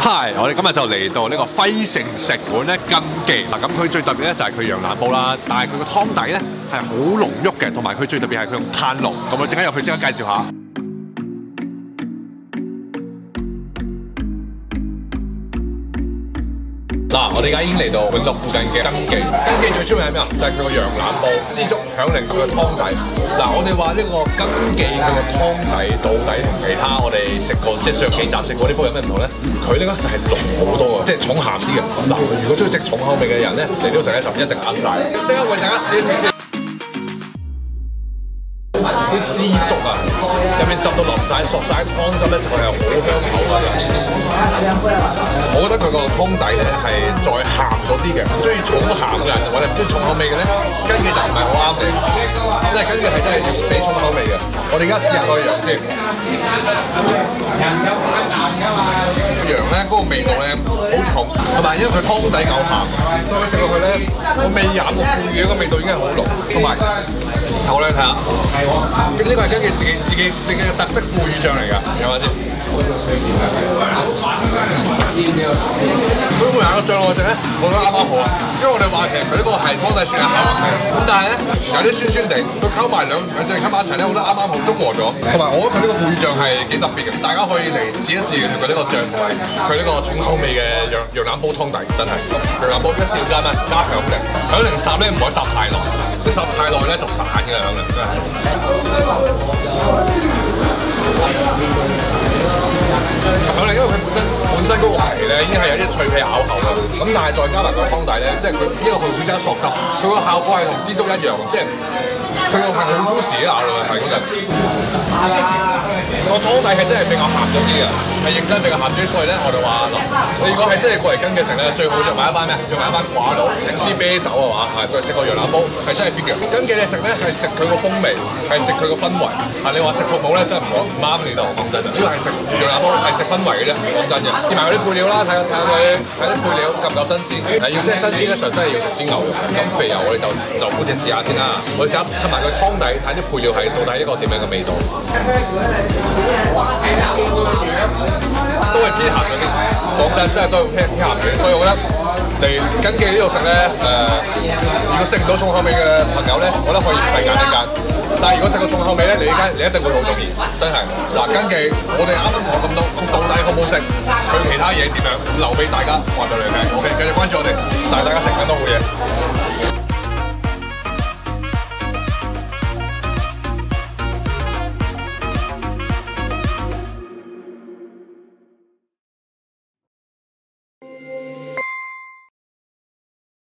Hi， 我哋今日就嚟到呢個輝城食館咧金記嗱，咁佢最特別咧就係佢羊腩煲啦，但係佢個湯底咧係好濃郁嘅，同埋佢最特別係佢用炭爐，咁我陣間入去即刻介紹下。嗱，我哋而家已經嚟到永樂附近嘅金記。金記最出名係咩啊？就係佢個羊腩煲，知足響鈴佢個湯底。嗱，我哋話呢個金記佢個湯底到底同其他我哋食過即係上幾集食過啲煲有咩唔同咧？佢呢個就係濃好多嘅，即係重鹹啲嘅。嗱，如果中意食重口味嘅人咧，嚟到食咧就一定啱晒。即刻為大家試一試先。啲枝竹啊，入面浸到淋晒、索晒湯汁咧，食落係好香口㗎。我覺得佢個湯底咧係再鹹咗啲嘅，中意重鹹嘅人或者中意重口味嘅咧，根記就唔係好啱你。即係根記係真係要俾重口味嘅。我哋而家試下個羊先。羊咧嗰個味道咧好重，同埋因為佢湯底夠鹹，所以佢食落去咧個味醃個腐乳嘅味道已經係好濃，同埋頭咧睇下。呢個係根據自己嘅特色腐乳醬嚟㗎，有冇先？佢會有個醬落去食咧，我覺得啱啱好啊。因為我哋話其實佢呢個係湯底算係鹹嘅，咁但係咧有啲酸酸地，佢溝埋兩隻溝埋一齊咧，我覺得啱啱好中和咗。同埋我覺得佢呢個腐乳醬係幾特別嘅，大家可以嚟試一試佢呢個醬同埋佢呢個重口味嘅羊腩煲湯底，真係羊腩煲一定要加咩？加響鈴，響鈴烚咧唔可以烚太耐，你烚太耐咧就散嘅響鈴真係。響鈴因為佢本身嗰個皮咧已經係有啲脆皮咬口啦，咁但係再加埋個湯底咧，即係佢因為佢會加索汁，佢個效果係同枝竹一樣，即係佢個係好 juicy 咬落去係嗰陣。個湯底係真係比較鹹咗啲嘅，係認真比較鹹啲，所以咧我哋話嗱，你如果係真係過嚟跟嘅食咧，最好就買一班咩？用埋一班寡佬，整支啤酒啊嘛，係再食個羊腩煲係真係必嘅。跟嘅你食咧係食佢個風味，係食佢個氛圍。啊，你話食服務咧真係唔啱你度，講真啊！呢個係食羊腩煲係食氛圍嘅啫，講真嘅。試埋佢啲配料啦，睇下佢睇啲配料夠唔夠新鮮。要真係新鮮咧，就真係要食鮮牛肉。咁肥牛我哋就姑且試下先啦。我哋試下襯埋佢湯底，睇啲配料係到底一個點樣嘅味道。都係偏鹹嗰啲，講真係都係偏鹹嘅，所以我覺得嚟根記呢度食咧，如果食唔到重口味嘅朋友咧，我覺得可以唔使揀呢間。但係如果食到重口味咧，你一定會好中意，真係。嗱，根記我哋啱啱講咁多，到底好唔好食？佢其他嘢點樣？留俾大家話俾你聽。OK，繼續關注我哋，帶大家食更多好嘢。